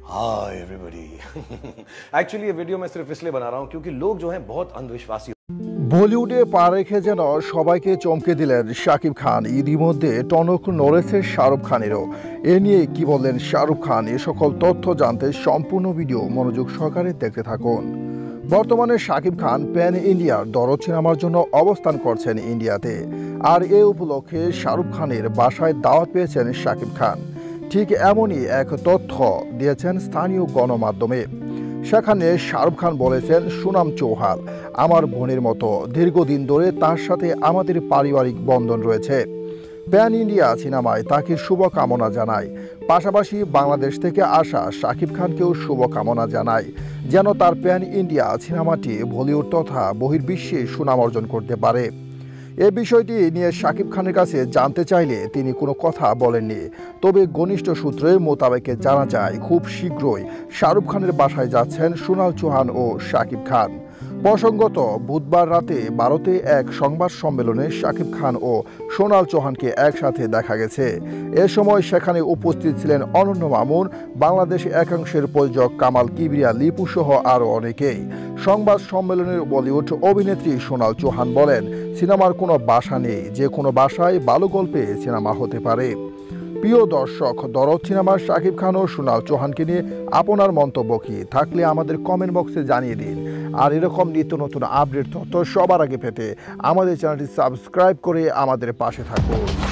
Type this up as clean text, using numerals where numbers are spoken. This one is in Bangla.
हाय एवरीबॉडी। एक्चुअली ये वीडियो मैं सिर्फ इसलिए बना रहा हूँ क्योंकि लोग जो हैं बहुत अंधविश्वासी। বলিউডে পা রেখে যেন সবাইকে চমকে দিলেন শাকিব খান। ইতিমধ্যে টনক নড়েছে শাহরুখ খানেরও। এ নিয়ে কি বললেন শাহরুখ খান, এ সকল তথ্য জানতে সম্পূর্ণ ভিডিও মনোযোগ সহকারে দেখতে থাকুন। বর্তমানে শাকিব খান প্যান ইন্ডিয়ার দরদ সিনেমার জন্য অবস্থান করছেন ইন্ডিয়াতে। আর এ উপলক্ষে শাহরুখ খানের বাসায় দাওয়াত পেয়েছেন শাকিব খান। ঠিক এমনই এক তথ্য দিয়েছেন স্থানীয় গণমাধ্যমে। সেখানে শাহরুখ খান বলেছেন, সুনাম চৌহান আমার বোনের মতো, দীর্ঘদিন ধরে তার সাথে আমাদের পারিবারিক বন্ধন রয়েছে। প্যান ইন্ডিয়া সিনেমায় তাকে শুভকামনা জানাই। পাশাপাশি বাংলাদেশ থেকে আসা শাকিব খানকেও শুভকামনা জানাই, যেন তার প্যান ইন্ডিয়া সিনেমাটি বলিউড তথা বহির্বিশ্বে সুনাম অর্জন করতে পারে। এ বিষয়টি নিয়ে শাকিব খানের কাছে জানতে চাইলে তিনি কোনো কথা বলেননি। তবে ঘনিষ্ঠ সূত্রে মোতাবেক জানা যায়, খুব শীঘ্রই শাহরুখ খানের বাসায় যাচ্ছেন সোনাল চৌহান ও শাকিব খান। প্রসঙ্গত, বুধবার রাতে ভারতে এক সংবাদ সম্মেলনে শাকিব খান ও সোনাল চৌহানকে একসাথে দেখা গেছে। এ সময় সেখানে উপস্থিত ছিলেন অনন্য মামুন, বাংলাদেশ একাংশের প্রযোজক কামাল কিবরিয়া, লিপু সহ আরও অনেকেই। সংবাদ সম্মেলনের বলিউড অভিনেত্রী সোনাল চৌহান বলেন, সিনেমার কোনো বাসা নেই, যে কোনো বাসায় ভালো গল্পে সিনেমা হতে পারে। প্রিয় দর্শক, দরদ সিনেমার শাকিব খান ও সোনাল চৌহানকে নিয়ে আপনার মন্তব্য কি থাকলে আমাদের কমেন্ট বক্সে জানিয়ে দিন। আর এরকম নিত্য নতুন আপডেট তথ্য সবার আগে পেতে আমাদের চ্যানেলটি সাবস্ক্রাইব করে আমাদের পাশে থাকুন।